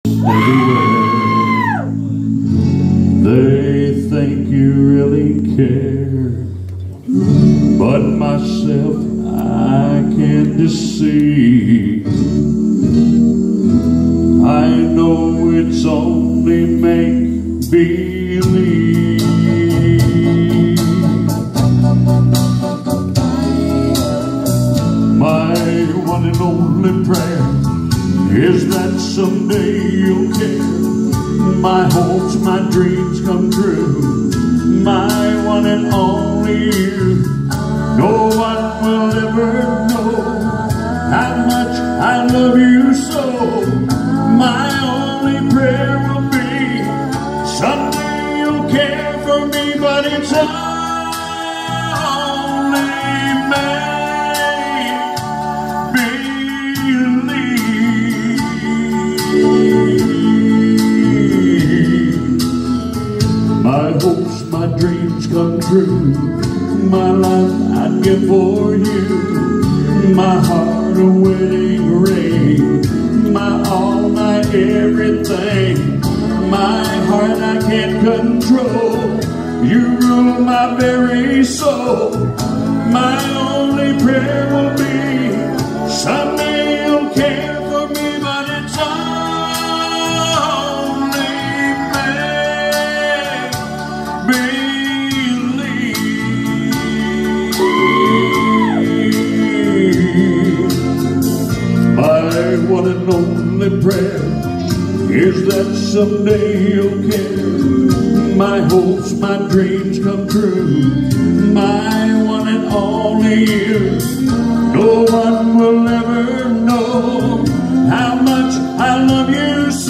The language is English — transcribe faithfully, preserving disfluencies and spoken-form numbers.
everywhere. They think you really care, but myself I can't deceive. I know it's only make-believe. My one and only prayer is that someday you'll care. My hopes, my dreams come true. My one and only you. No one will ever know how much I love you so. My only prayer will be someday you'll care for me, but it's only my hopes, my dreams come true. My life I'd give for you. My heart a wedding ring. My all, my everything. My heart I can't control. You rule my very soul. My only prayer will be someday you'll care for me, but it's my one and only prayer is that someday you'll care. My hopes, my dreams come true. My one and only you. No one will ever know how much I love you so.